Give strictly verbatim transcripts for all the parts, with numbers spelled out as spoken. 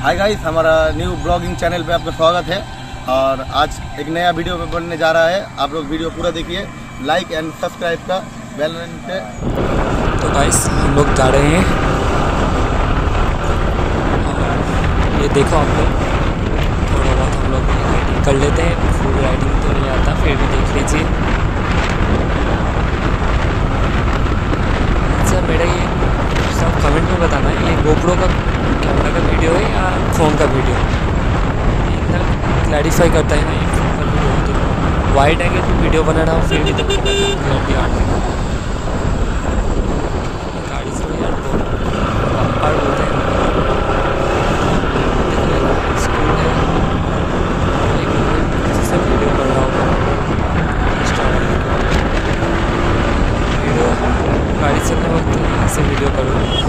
हाय guys, हमारा new blogging channel पे आपका स्वागत है और आज एक नया वीडियो बनने जा रहा है। आप लोग वीडियो पूरा देखिए, लाइक एंड सब्सक्राइब का बेल आइकन पे। तो गाइस हम लोग जा रहे हैं, ये देखो आप लोग, थोड़ा बहुत हम लोग राइडिंग कर लेते हैं। फुल राइडिंग तो नहीं आता, फिर भी देख लीजिए। अच्छा, मेरा ये सब कमेंट में बताना है, ये गोप्रो का कैमरा का वीडियो है या फ़ोन का वीडियो। इतना क्लैरिफाई करता है ना ये फ़ोन का वीडियो, तो वाइड एंगल पे वीडियो बना रहा हूँ फिर भी तो क्लैरिटी आ रही है। गाड़ी से यार बम्पर बोलते हैं, स्कूल है, एक से वीडियो कर रहा हूँ। वीडियो गाड़ी चलने वक्त ऐसे वीडियो करूँ।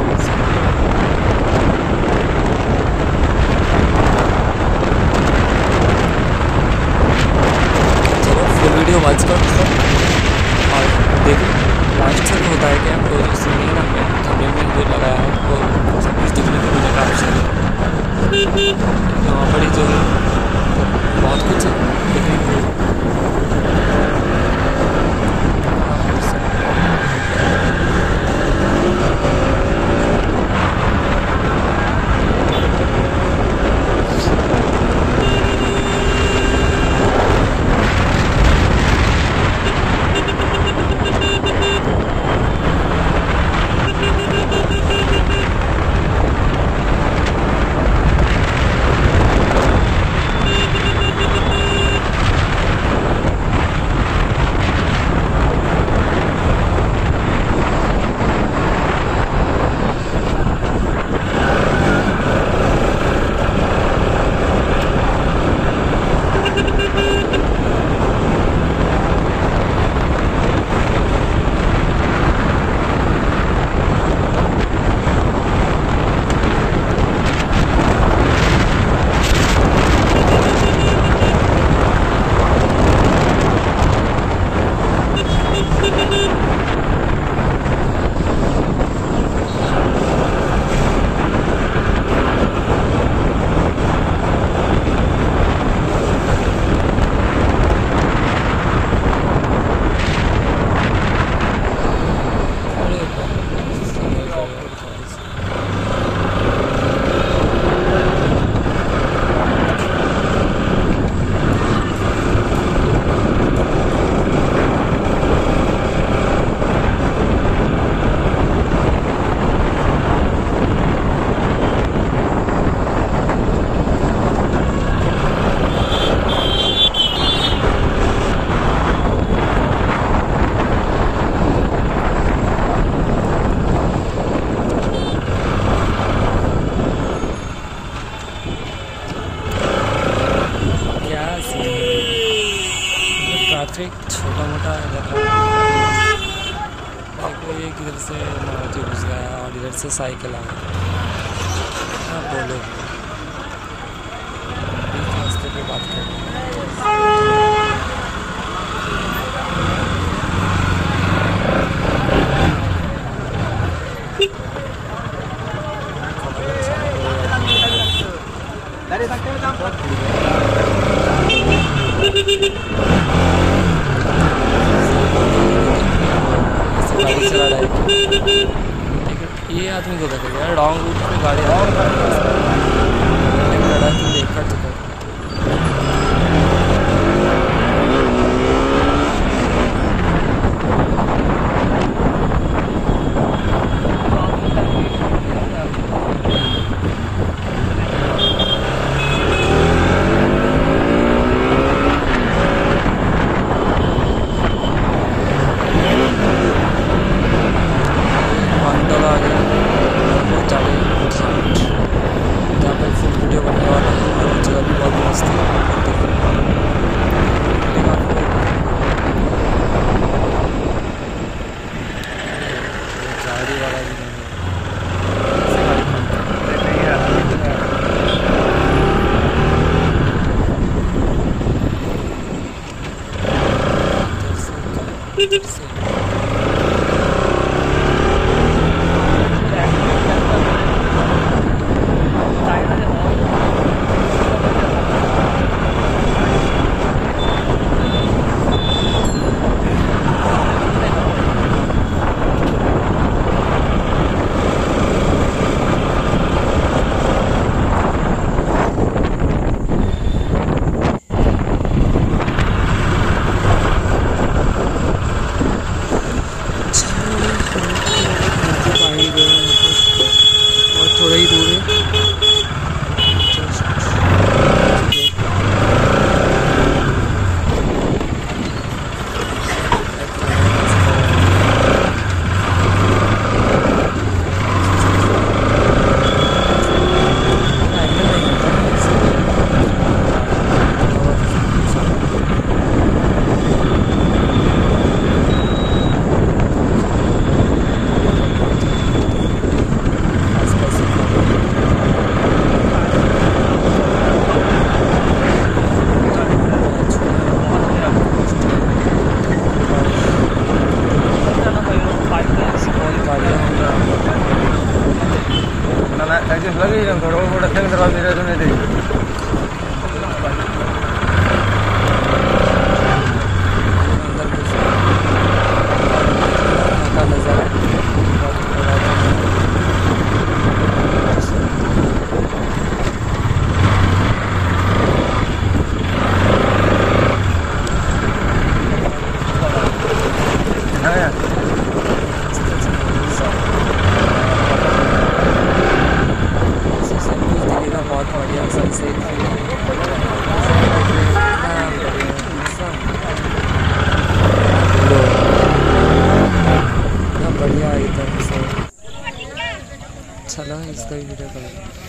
वीडियो वॉच कर और देखो लास्ट तक होता है क्या, तो इसलिए ना मैं थंबनेल में जो लगाया है वो सब कुछ दिखने को मिलेगा आपसे। यहाँ पर जो बहुत कुछ देखने को ट्रैफिक छोटा मोटा देखो, ये किधर से मारुति घुस गया और इधर से साइकिल आ गया। हाँ बोलो, इस रास्ते पे बात करें। गाड़ी चला रहा है, ये आदमी को देखेगा यार, लॉन्ग रूट पे गाड़ी आ रहा है, तुम देखा तो लगे थोड़ा थोड़ा संग दरवाजे रहे तो नहीं देगी नज़ारा बहुत बढ़िया सनसेट बढ़िया एकदम से। चलो इसका भी वीडियो कर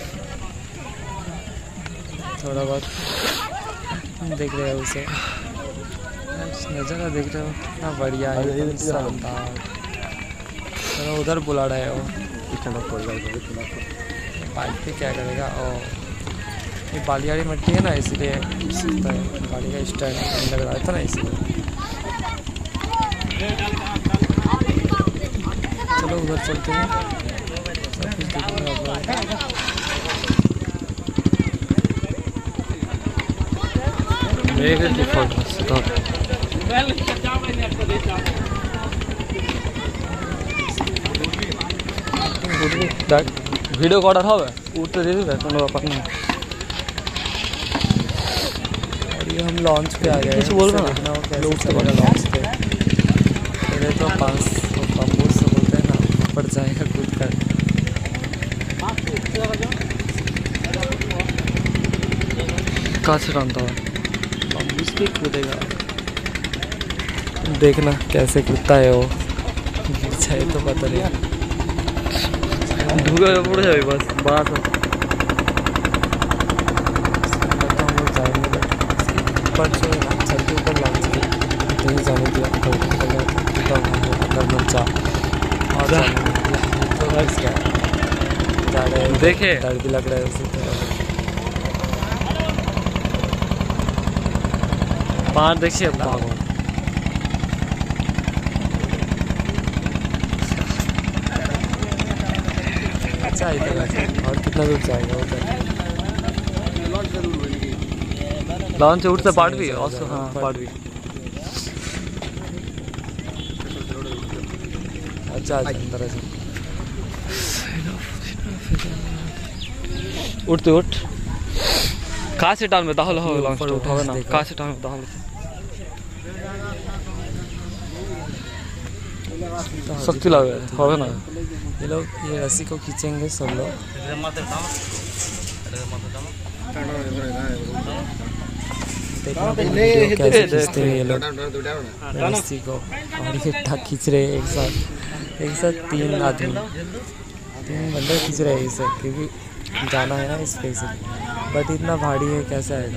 थोड़ा बहुत देख रहे हो उसे नज़ारा देख रहे हो कितना बढ़िया है एकदम शानदार। चलो उधर बुला रहे हो बाइक पे क्या करेगा ओ ये बालियाड़ी मिट्टी है ना इसीलिए गाड़ी का स्टैंड लग रहा था ना इसीलिए। चलो उधर चलते हैं सब कुछ देखेंगे आप लोग। ভিডিও করার হবে উঠতে দিয়ে দেবে কোনো ব্যাপার নেই। और ये हम लॉन्च पे आ गए कुछ बोल रहा ना कैसे चलेगा लॉन्च पे पहले तो पाँच सौ बम्बू से बोलते हैं ना ऊपर जाएगा कूद कर कहाँ से टानता है बम्बूस पे कूदेगा देखना कैसे कूदता है वो गिर जाए तो पता नहीं ঢুকে পড়ে যাবে বাস বাস ऊपर से चलते ऊपर लॉन्च पे कहीं जाने दिया अंदर जा और तो क्या जा रहे हैं देखे डर भी लग रहा है उसी तरह पहाड़ देखिए भागो अच्छा इधर और कितना दूर जाएगा उधर लॉन्च से उठते पार्ट भी और हाँ पार्ट भी अच्छा अंदर আছে উঠতে উঠ কাছে টানবে তাহলে হবে লঞ্চটা উঠাবে না কাছে টানবে তাহলে শক্তি লাগবে হবে না। ये लोग ये रस्सी को खींचेंगे सब लोग देखना वीडियो कैसे खींचते हैं ये लोग रस्सी को और ये ठक खींच रहे हैं एक साथ एक साथ तीन आदमी तीन बंदे खींच रहे हैं इसे क्योंकि जाना है ना इस पे से बट इतना भारी है कैसे आएगा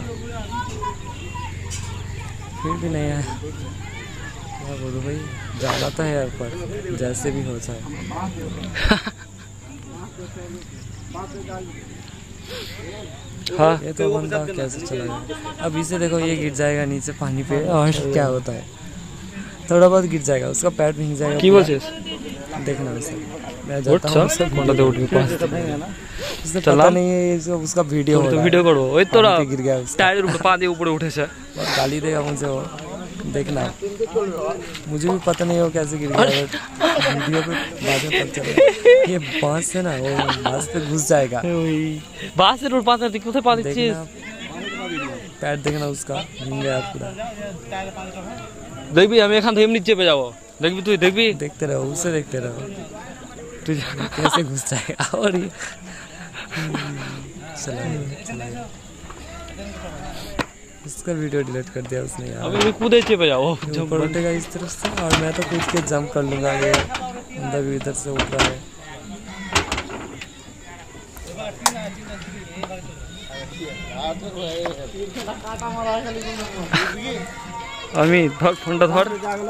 फिर भी नहीं आया क्या बोलूँ भाई जाना तो है ऊपर जैसे भी हो जाए। हाँ ये तो बंदा कैसे चलेगा अब इसे देखो ये गिर जाएगा नीचे पानी पे और क्या होता है थोड़ा बहुत गिर जाएगा उसका पैर भीग जाएगा की बोलছিস देखना वैसे मैं जाता हूँ उससे कोंडा उठ के पास उससे पता नहीं है ये उसका वीडियो हो रहा है ভিডিও করব ওই তোরা गिर गया उसका টায়ারের উপরে পা দিয়ে উপরে উঠেছে गाली देगा मुझे वो देखना मुझे भी पता नहीं हो कैसे गिर गया वीडियो पे बाद में पता चलेगा ये बांस से ना वो बांस पे घुस जाएगा বাসের উপর পাতা দিয়ে কোথায় পা দিচ্ছিস पैर देखना उसका भीग गया पूरा দেখবি আমি এখান থেকে এমনি চেপে যাব দেখবি তুই দেখবি देखते रहो उसे देखते रहो तुझे कैसे घुस जाएगा और ये चलाइए चलाइए इसका वीडियो डिलीट कर दिया उसने यार अभी कूदे চেপে যাব ऊपर उठेगा इस तरफ से और मैं तो कूद के जंप कर लूँगा ये अंदर भी इधर से उठ रहा है আমি ধর ফোনটা ধর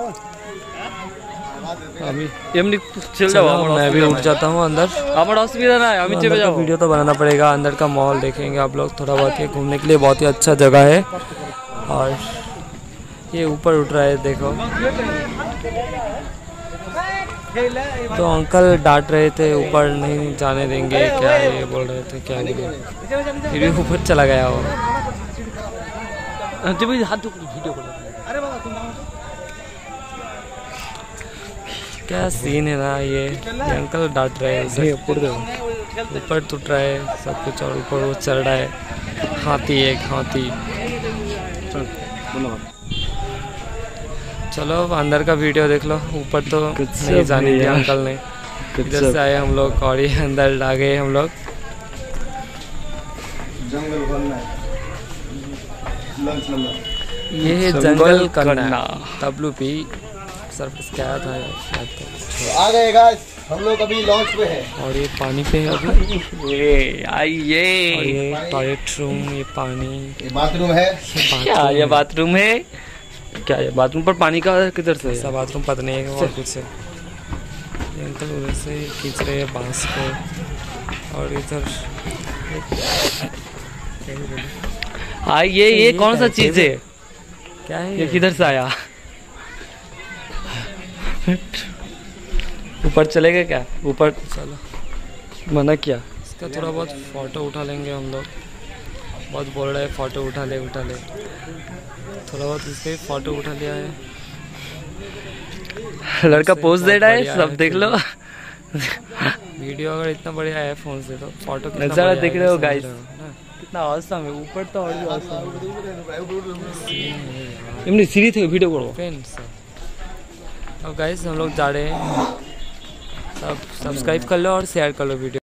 আমি এমনি চলে যাব मैं भी उठ जाता हूँ अंदर আমার অসুবিধা নাই আমি চেপে যাব वीडियो तो बनाना पड़ेगा अंदर का माहौल देखेंगे आप लोग थोड़ा बहुत ये घूमने के लिए बहुत ही अच्छा जगह है और ये ऊपर उठ रहा है देखो तो अंकल डांट रहे थे ऊपर नहीं जाने देंगे, क्या ये बोल रहे थे क्या नहीं, फिर भी ऊपर चला गया वो। क्या सीन है ना ये, ये अंकल डांट रहे हैं, ऊपर टूट रहा है सब कुछ और ऊपर वो चढ़ रहा है, हाथी एक हाथी। चलो अब अंदर का वीडियो देख लो, ऊपर तो नहीं जाने दिया अंकल ने, इधर से आए हम लोग और ये अंदर आ गए हम लोग। जंगल बनना है, लंच नंबर ये है जंगल करना डब्ल्यू पी सर्विस क्या था यार, तो आ गए गाइस, हम लोग अभी लॉन्च पे हैं और ये पानी पे है अभी। ये आइए, और ये टॉयलेट रूम, ये पानी, ये बाथरूम है। क्या ये बाथरूम है? क्या ये बाथरूम पर पानी का किधर से ऐसा बाथरूम पता नहीं है और कुछ से। ये अंकल उधर से खींच रहे हैं बांस को और इधर आइए, ये कौन सा चीज है? क्या है ये किधर से आया? ऊपर चलेगा क्या? ऊपर चलो मना किया। इसका थोड़ा बहुत फ़ोटो उठा लेंगे हम लोग, बहुत बोल रहे हैं फ़ोटो उठा ले उठा ले, थोड़ा बहुत इसके फ़ोटो उठा लिया है। लड़का पोज दे रहा है, बढ़िया सब है देख लो। वीडियो अगर इतना बढ़िया है फ़ोन से तो फ़ोटो कितना नज़ारा बढ़िया देख है, रहे हो समझ गाइस, रहे हो ना? कितना औसम है, ऊपर तो और भी औसम है। इमनी सीरी थे वीडियो करो फ्रेंड्स। अब गाइस हम लोग जा रहे हैं, सब सब्सक्राइब कर लो और शेयर कर लो वीडियो।